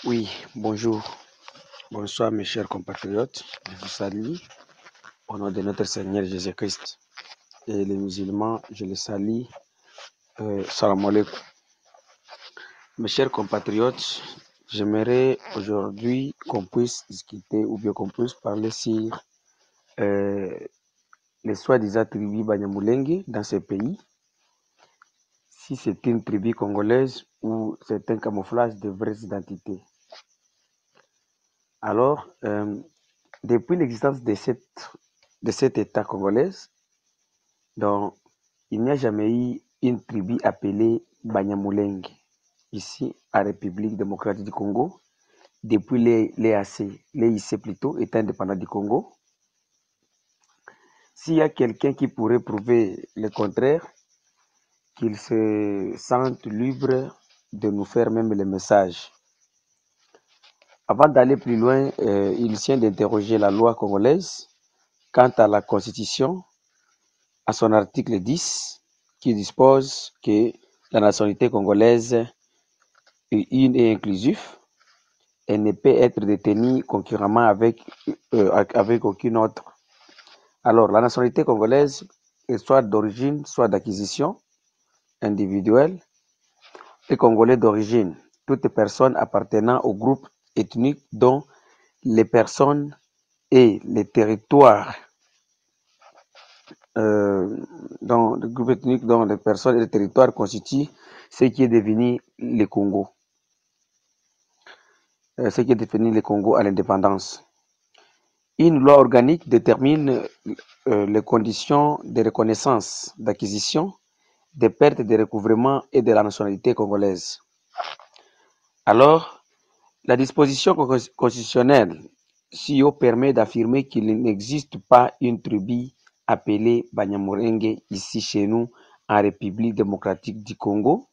Oui, bonjour, bonsoir mes chers compatriotes. Je vous salue au nom de notre Seigneur Jésus-Christ. Et les musulmans, je les salue. Salam alaikum. Mes chers compatriotes, j'aimerais aujourd'hui qu'on puisse discuter ou bien qu'on puisse parler sur les soi-disant tribus Banyamulenge dans ce pays. Si c'est une tribu congolaise ou c'est un camouflage de vraies identités. Alors, depuis l'existence de cet État congolais, donc, il n'y a jamais eu une tribu appelée Banyamulenge ici à République démocratique du Congo, depuis les IC plutôt, État indépendant du Congo. S'il y a quelqu'un qui pourrait prouver le contraire, qu'il se sente libre de nous faire même le message. Avant d'aller plus loin, il tient d'interroger la loi congolaise quant à la Constitution, à son article 10, qui dispose que la nationalité congolaise est une et inclusive et ne peut être détenue concurremment avec aucune autre. Alors, la nationalité congolaise est soit d'origine, soit d'acquisition individuelle, et congolais d'origine, toute personne appartenant au groupe ethnique dont les personnes et les territoires dans le groupe ethnique dont les personnes et les territoires constituent ce qui est devenu le Congo. Ce qui est devenu le Congo à l'indépendance. Une loi organique détermine les conditions de reconnaissance, d'acquisition, de perte de recouvrement et de la nationalité congolaise. Alors, la disposition constitutionnelle CIO permet d'affirmer qu'il n'existe pas une tribu appelée Banyamulenge ici chez nous en République démocratique du Congo,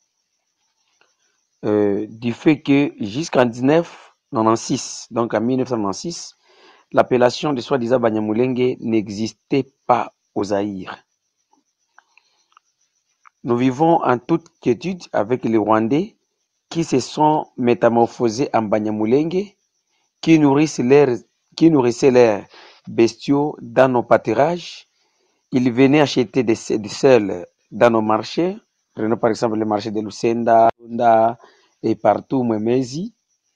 du fait que jusqu'en 1996, donc en 1996, l'appellation de soi-disant Banyamulenge n'existait pas au Zaïre. Nous vivons en toute quiétude avec les Rwandais qui se sont métamorphosés en Banyamulenge, qui nourrissaient leurs bestiaux dans nos pâturages. Ils venaient acheter des sels dans nos marchés. Prenons par exemple le marché de Lucenda et partout, Mwemezi.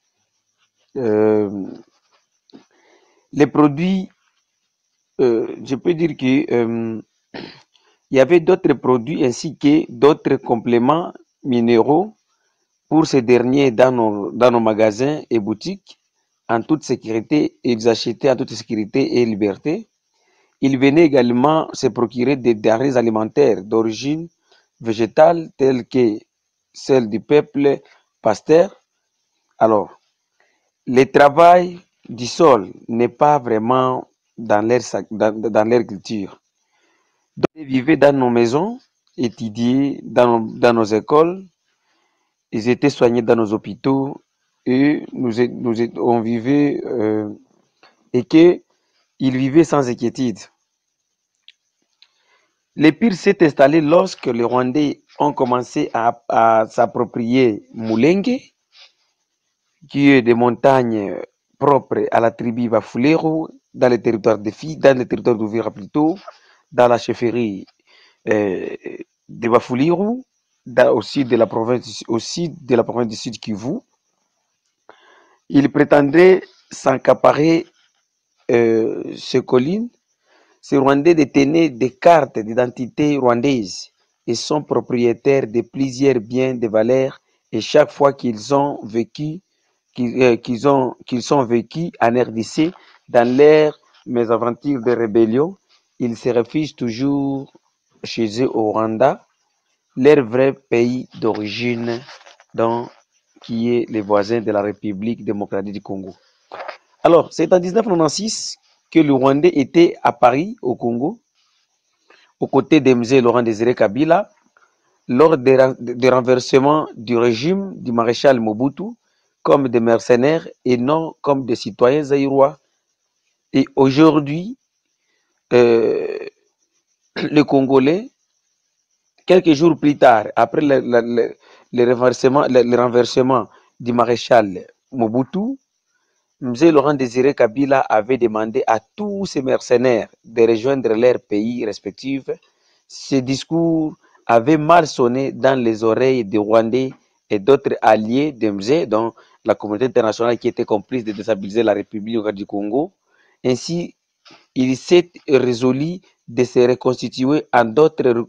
Les produits, je peux dire que il y avait d'autres produits ainsi que d'autres compléments minéraux pour ces derniers dans nos magasins et boutiques en toute sécurité. Ils achetaient en toute sécurité et liberté. Ils venaient également se procurer des denrées alimentaires d'origine végétale telles que celles du peuple pasteur. Alors, le travail du sol n'est pas vraiment dans leur culture. Donc, ils vivaient dans nos maisons, étudiaient dans nos écoles, ils étaient soignés dans nos hôpitaux et on vivait et qu'ils vivaient sans inquiétude. Le pire s'est installé lorsque les Rwandais ont commencé à s'approprier Mulenge, qui est des montagnes propres à la tribu Bafulero, dans les territoires d'Ouvira plutôt, dans la chefferie de Bafulero, aussi de la province du Sud Kivu. Ils prétendaient s'accaparer ces collines. Ces Rwandais détenaient des cartes d'identité rwandaises et sont propriétaires de plusieurs biens de valeur, et chaque fois qu'ils sont vécus en RDC dans leurs mésaventures de rébellion, ils se réfugient toujours chez eux au Rwanda, leur vrai pays d'origine, qui est les voisins de la République démocratique du Congo. Alors, c'est en 1996 que le Rwandais était à Paris, au Congo, aux côtés de M. Laurent Désiré Kabila, lors des renversements du régime du maréchal Mobutu, comme des mercenaires et non comme des citoyens zaïrois. Et aujourd'hui, les Congolais, quelques jours plus tard, après le renversement du maréchal Mobutu, Mzee Laurent Désiré Kabila avait demandé à tous ses mercenaires de rejoindre leurs pays respectifs. Ce discours avait mal sonné dans les oreilles des Rwandais et d'autres alliés de Mzee, dont la communauté internationale qui était complice de déstabiliser la République du Congo. Ainsi, il s'est résolu de se reconstituer en d'autres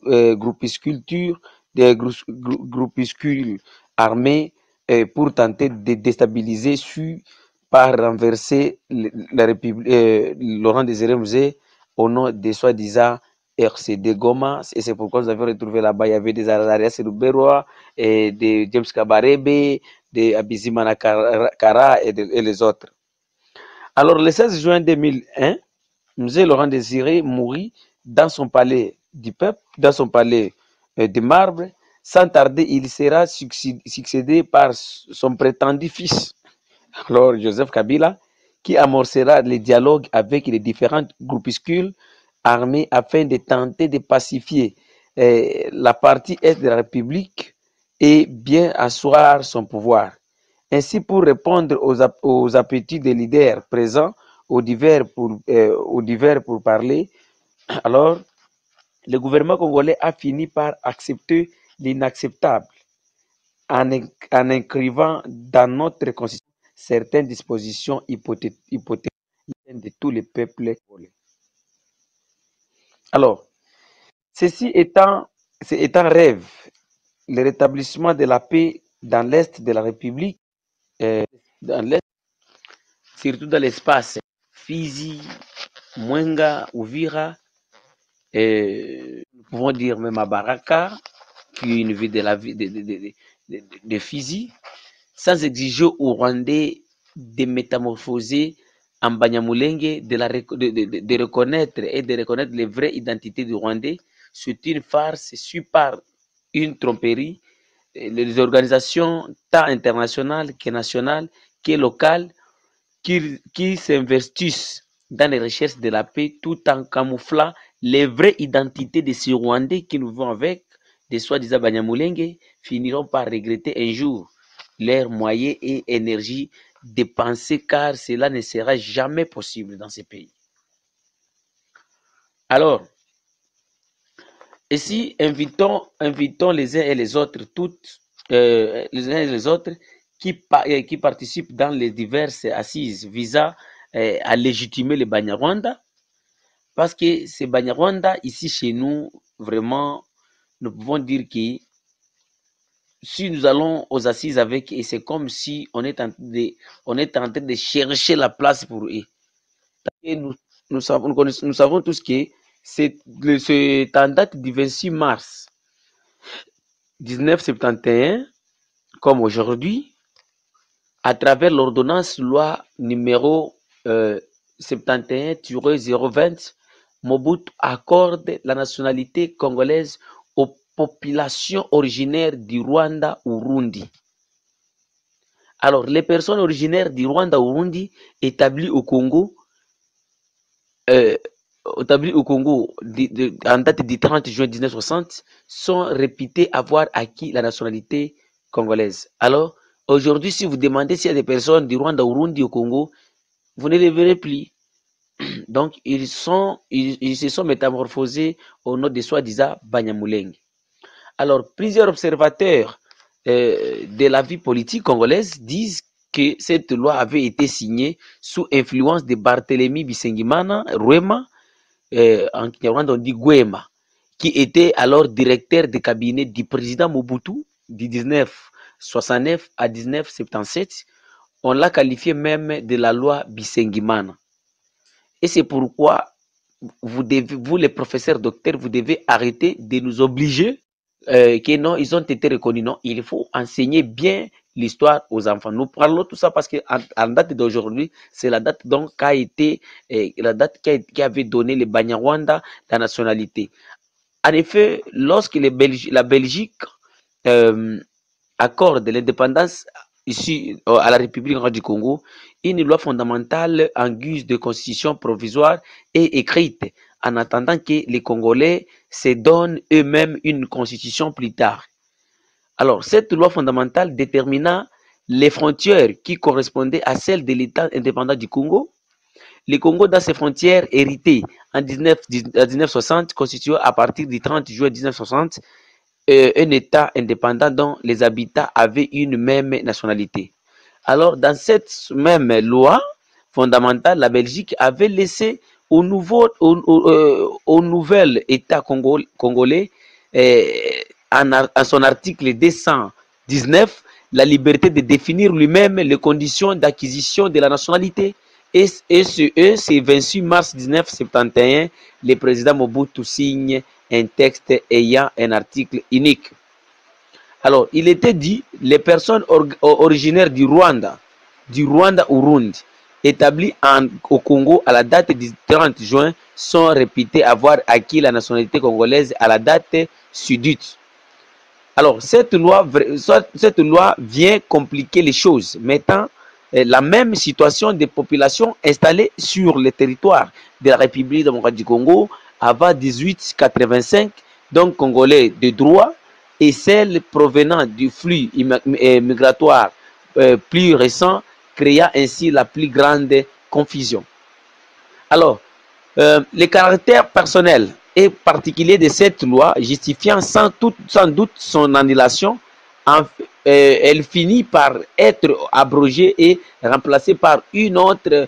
groupuscules armés pour tenter de déstabiliser, par renverser la République, Laurent Désiré Mzee au nom de soi-disant RCD Goma. Et c'est pourquoi nous avons retrouvé là-bas, il y avait des Arias Ruberoa, et de James Kabarebe, de Abizimana Kara et les autres. Alors, le 16 juin 2001, Mzee Laurent Désiré mourut dans son palais du peuple, dans son palais de marbre. Sans tarder, il sera succédé par son prétendu fils, alors Joseph Kabila, qui amorcera les dialogues avec les différents groupuscules armés afin de tenter de pacifier la partie est de la République et bien asseoir son pouvoir. Ainsi, pour répondre aux appétits des leaders présents aux divers pour parler, alors le gouvernement congolais a fini par accepter l'inacceptable en inscrivant dans notre constitution certaines dispositions hypothétiques de tous les peuples congolais. Alors, c'est un rêve, le rétablissement de la paix dans l'Est de la République, dans l'Est, surtout dans l'espace Fizi, Mwenga, Uvira, nous pouvons dire même à Baraka, qui est une ville de la ville de Fizi, sans exiger aux Rwandais de métamorphoser en Banyamulenge, de reconnaître et de reconnaître les vraies identités du Rwandais. C'est une farce, c'est par une tromperie. Les organisations tant internationales que nationales, que locales, qui s'investissent dans les recherches de la paix tout en camouflant les vraies identités de ces Rwandais qui nous vont avec, des soi-disant Banyamulenge, finiront par regretter un jour leurs moyens et énergie dépensés car cela ne sera jamais possible dans ces pays. Alors, ici, invitons les uns et les autres, les uns et les autres qui participent dans les diverses assises visant à légitimer le Banyarwanda, parce que ces Banyarwanda, ici chez nous, vraiment, nous pouvons dire que si nous allons aux assises avec eux, c'est comme si on est en train de chercher la place pour eux. Et nous savons tous que c'est en date du 26 mars 1971, comme aujourd'hui, à travers l'ordonnance loi numéro 71-020, Mobutu accorde la nationalité congolaise aux populations originaires du Rwanda Urundi. Alors, les personnes originaires du Rwanda Urundi établies au Congo, en date du 30 juin 1960, sont réputées avoir acquis la nationalité congolaise. Alors, aujourd'hui, si vous demandez s'il y a des personnes du Rwanda Urundi au Congo, vous ne les verrez plus. Donc, ils se sont métamorphosés au nom de soi-disant Banyamulenge. Alors, plusieurs observateurs de la vie politique congolaise disent que cette loi avait été signée sous influence de Barthélemy Bisengimana Rwema, en Kinyarwanda on dit Gwema, qui était alors directeur de cabinet du président Mobutu du 1969 à 1977. On l'a qualifié même de la loi Bisengimana. Et c'est pourquoi vous, les professeurs docteurs, vous devez arrêter de nous obliger que non, ils ont été reconnus. Non, il faut enseigner bien l'histoire aux enfants. Nous parlons tout ça parce qu'en date d'aujourd'hui, c'est la date donc qui a été, la date qui avait donné les Banyarwanda la nationalité. En effet, lorsque la Belgique accorde l'indépendance ici à la République du Congo, une loi fondamentale en guise de constitution provisoire est écrite en attendant que les Congolais se donnent eux-mêmes une constitution plus tard. Alors, cette loi fondamentale détermina les frontières qui correspondaient à celles de l'État indépendant du Congo. Le Congo, dans ses frontières héritées en 1960, constitué à partir du 30 juin 1960 un État indépendant dont les habitants avaient une même nationalité. Alors, dans cette même loi fondamentale, la Belgique avait laissé au nouvel État congolais, en son article 219, la liberté de définir lui-même les conditions d'acquisition de la nationalité. Et ce 28 mars 1971, le président Mobutu signe un texte ayant un article unique. Alors, il était dit, les personnes originaires du Rwanda Urundi, établies au Congo à la date du 30 juin, sont réputées avoir acquis la nationalité congolaise à la date sudite. Alors, cette loi vient compliquer les choses, mettant la même situation des populations installées sur le territoire de la République démocratique du Congo avant 1885, donc congolais de droit, et celles provenant du flux migratoire plus récent, créant ainsi la plus grande confusion. Alors, le caractère personnel et particulier de cette loi, justifiant sans doute son annulation, elle finit par être abrogée et remplacée par une autre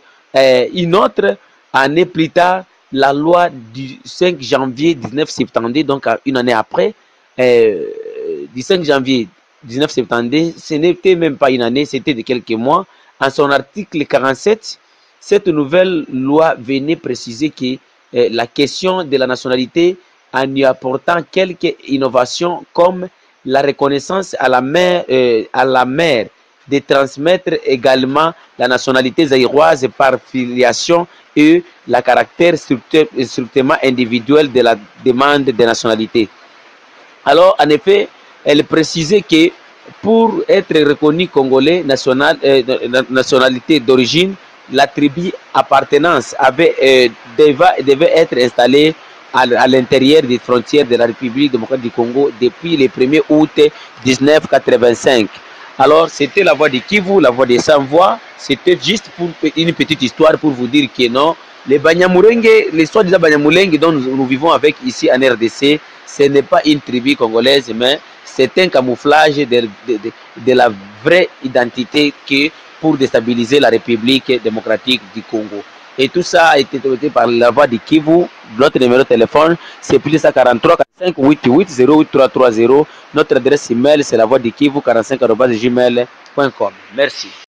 année plus tard, la loi du 5 janvier 1972, donc une année après, du 5 janvier 1972, ce n'était même pas une année, c'était de quelques mois. En son article 47, cette nouvelle loi venait préciser que la question de la nationalité, en y apportant quelques innovations comme la reconnaissance à la mère de transmettre également la nationalité zaïroise par filiation et le caractère strictement individuel de la demande de nationalité. Alors, en effet, elle précisait que pour être reconnu congolais nationalité d'origine, la tribu appartenance devait être installée à l'intérieur des frontières de la République démocratique du Congo depuis le 1er août 1985. Alors, c'était la voix de Kivu, la voix des sans-voix. C'était juste pour une petite histoire pour vous dire que non, les Banyamulenge, les soi-disant Banyamulenge dont nous vivons avec ici en RDC, ce n'est pas une tribu congolaise, mais c'est un camouflage de la vraie identité que pour déstabiliser la République démocratique du Congo. Et tout ça a été traité par la voix de Kivu. Notre numéro de téléphone, c'est plus 43 45 88 08 330. Notre adresse email, c'est la voix de Kivu 45@gmail.com. Merci.